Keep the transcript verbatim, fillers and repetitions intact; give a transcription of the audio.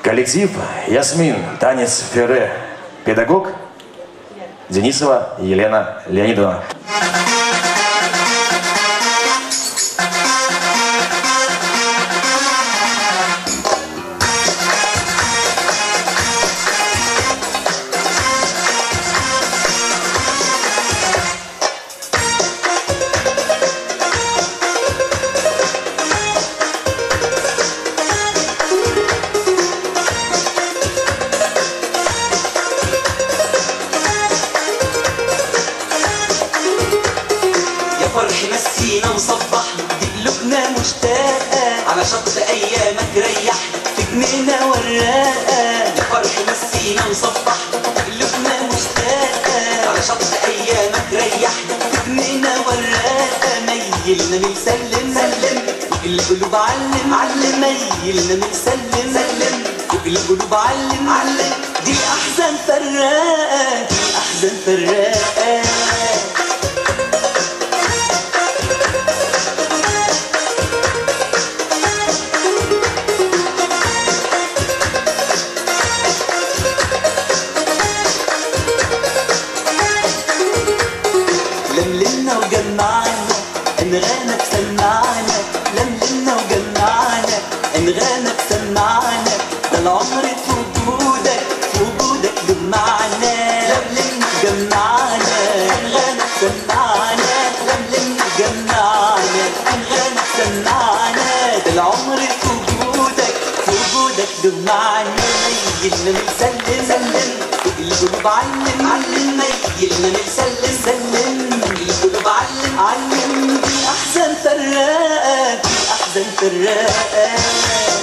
Коллектив Ясмин, танец Ферре. Педагог Денисова Елена Леонидовна. مسينا وصبحنا بقلوبنا مشتاقة على شط أيامك ريحنا في جنينا وراقة. يا فرح مسينا وصبحنا بقلوبنا مشتاقة على شط أيامك ريحنا في جنينا وراقة. ميلنا بنسلم سلم فوق القلوب علم علم. ميلنا بنسلم سلم فوق القلوب علم علم. دي أحزان فراقة دي أحزان فراقة. لملمنا وجمعنا انغامك سمعنا. لملمنا وجمعنا انغامك سمعنا. ده العمر في وجودك في وجودك له معنى. لملمنا وجمعنا انغامك سمعنا. لملمنا وجمعنا انغامك سمعنا. ده العمر في وجودك في وجودك له معنى. ميلنا بنسلم سلم فوق القلوب علم علم. ميلنا بنسلم سلم القلوب علم علم. دي أحزان فراقة دي أحزان فراقة.